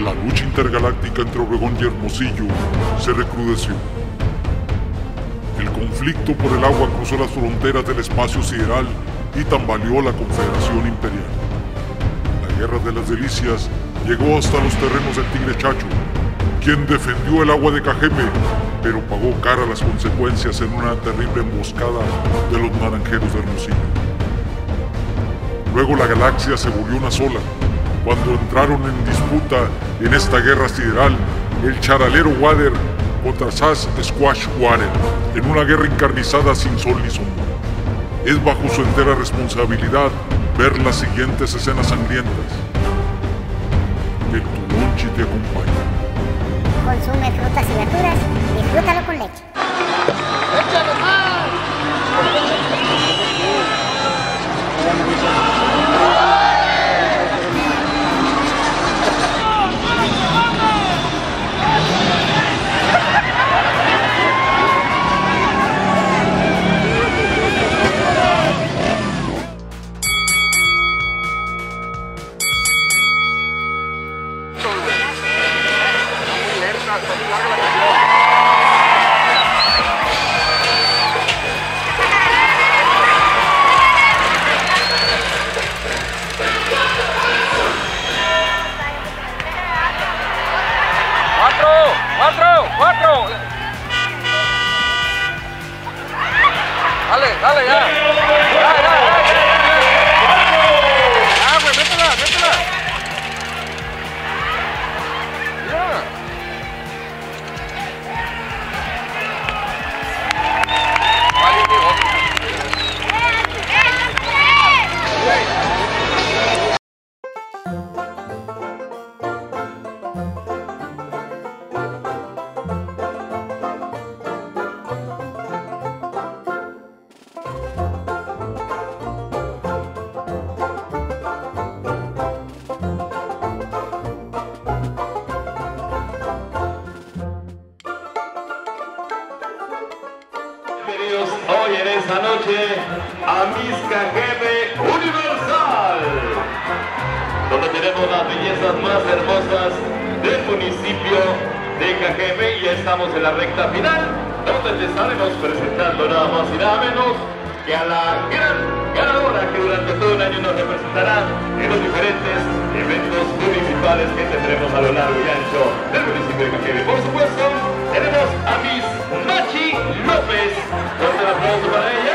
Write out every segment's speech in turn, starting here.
La lucha intergaláctica entre Obregón y Hermosillo se recrudeció. El conflicto por el agua cruzó las fronteras del espacio sideral y tambaleó la Confederación Imperial. La Guerra de las Delicias llegó hasta los terrenos del Tigre Chacho, quien defendió el agua de Cajeme, pero pagó cara las consecuencias en una terrible emboscada de los naranjeros de Hermosillo. Luego la galaxia se volvió una sola, cuando entraron en disputa en esta guerra sideral el charalero Water contra Sass Squash Water, en una guerra encarnizada sin sol ni sombra. Es bajo su entera responsabilidad ver las siguientes escenas sangrientas. Que tu lonche te acompañe. Consume frutas y verduras, disfrútalo con leche. ¡Échale más! ¡Cuatro! Dale, ya. Ya, güey, métela. Ya. Bienvenidos hoy en esta noche a Miss Cajeme Universal, donde tenemos las bellezas más hermosas del municipio de Cajeme y ya estamos en la recta final, donde te estaremos presentando nada más y nada menos que a la gran ganadora que durante todo el año nos representará en los diferentes eventos municipales que tendremos a lo largo y ancho del municipio de Cajeme. Por supuesto, tenemos a Miss Machi López. Fuerte el aplauso para ella.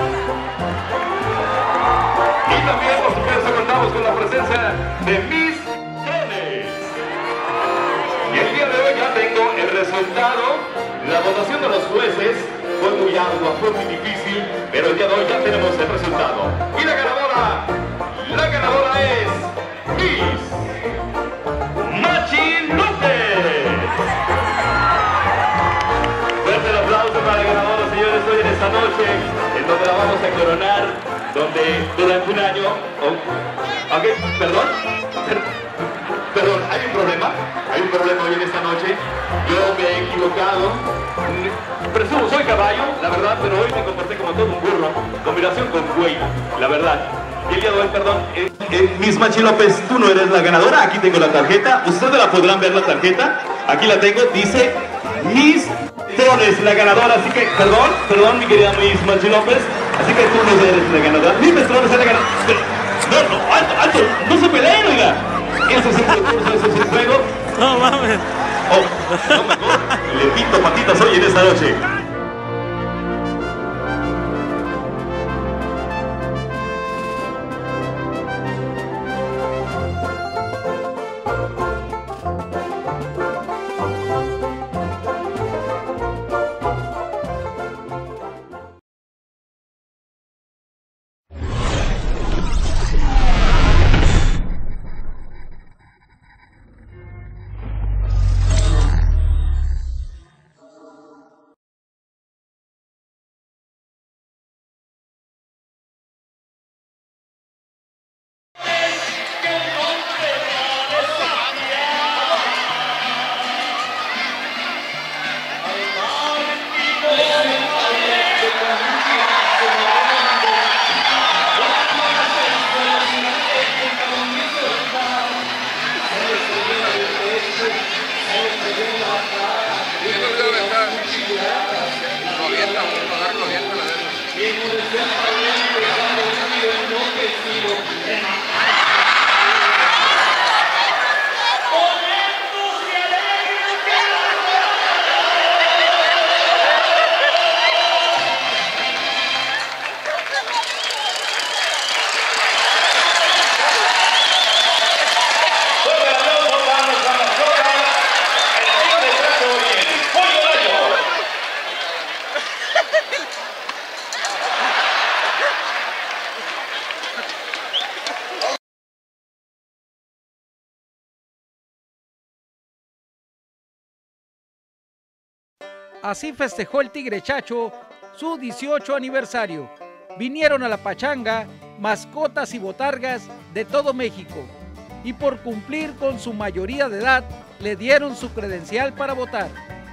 Y también, por supuesto, contamos con la presencia de Miss Drones. Y el día de hoy ya tengo el resultado. La votación de los jueces fue muy ardua, fue muy difícil, pero el día de hoy ya tenemos el resultado. Y la ganadora es Miss Machi López. Fuerte el aplauso para la ganadora, señores, hoy en esta noche, en donde la vamos a coronar, donde durante un año... Ok, perdón, hay un problema hoy en esta noche. Yo me he equivocado. Presumo, soy caballo, la verdad, pero hoy me comporté como todo un burro, combinación con güey, la verdad. Y el día de hoy, perdón, Miss Machi López, tú no eres la ganadora. Aquí tengo la tarjeta, ustedes la podrán ver la tarjeta. Aquí la tengo, dice Miss Drones, la ganadora, así que, perdón, mi querida Miss Machi López, así que tú no eres la ganadora. Miss Drones es la ganadora. No, alto, no se peleen, oiga. Eso es un concurso, eso es un juego. No mames. Oh, no, mejor le pinto patitas hoy en esta noche. Así festejó el Tigre Chacho su 18 aniversario. Vinieron a la pachanga mascotas y botargas de todo México y por cumplir con su mayoría de edad le dieron su credencial para votar.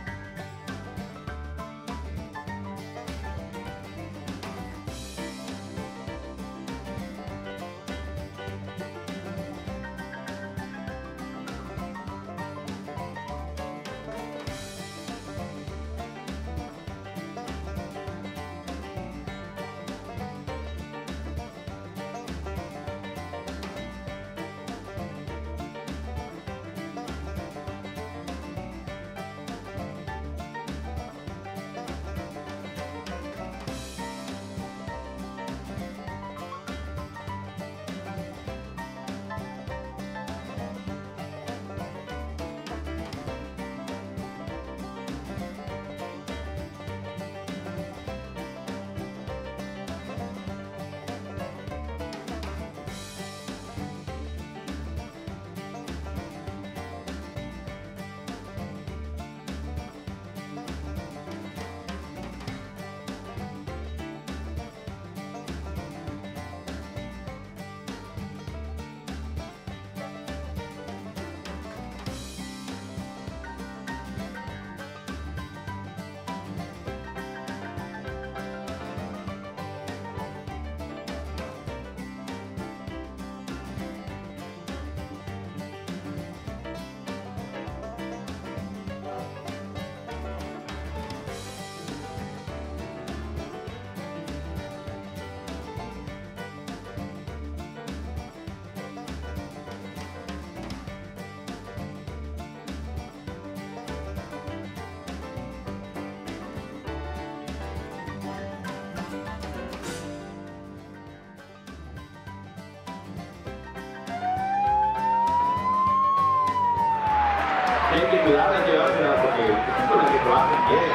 Hay que cuidar, hay que llevársela porque es con el que trabajan bien,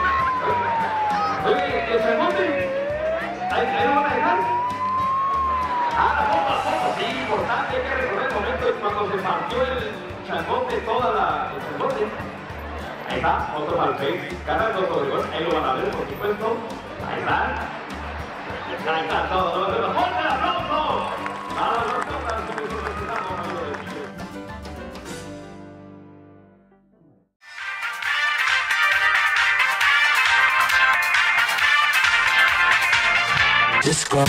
Oye, ¿el salmonte? ¿Ahí lo van a dejar? La foto, sí, importante, hay que recordar el momento cuando se partió el salmonte, el salmonte. Ahí está, otro para el Face, cargando sobre el gol, ahí lo van a ver, por supuesto. Ahí está todo, ¡fuerte el aplauso! Disco.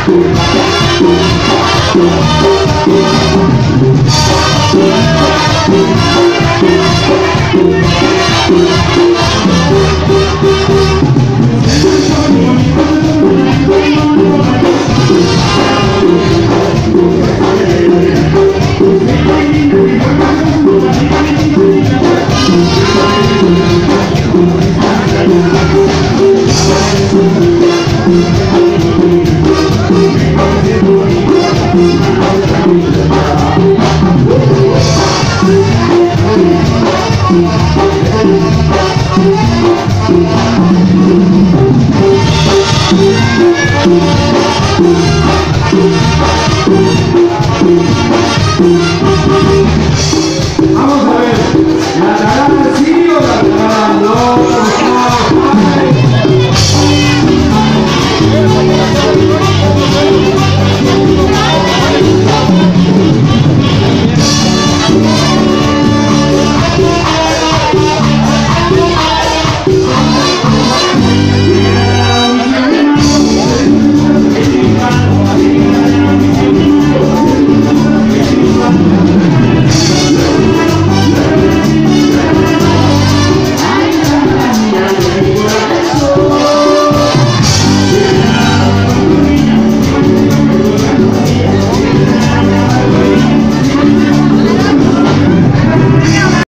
Thank you.